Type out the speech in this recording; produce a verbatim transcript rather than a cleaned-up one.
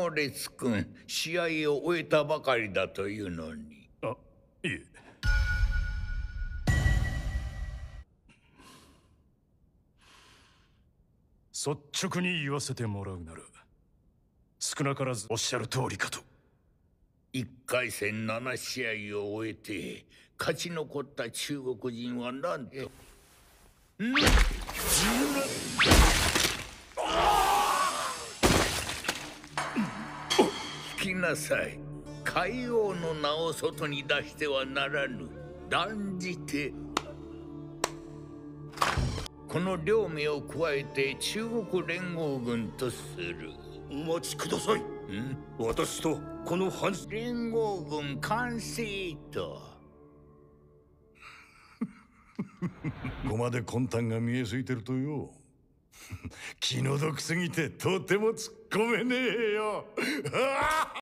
モレツ君、試合を終えたばかりだというのに。 あ、いえ。率直に言わせてもらうなら、少なからずおっしゃる通りかと。 一回戦なな試合を終えて勝ち残った中国人はなんとんん聞きなさい。海王の名を外に出してはならぬ。断じてこの両名を加えて中国連合軍とする。 お待ちください。 ん私とこの反連合軍完成と。 ここまで魂胆が見えすぎてるとよ。気の毒すぎてとても突っ込めねえよ。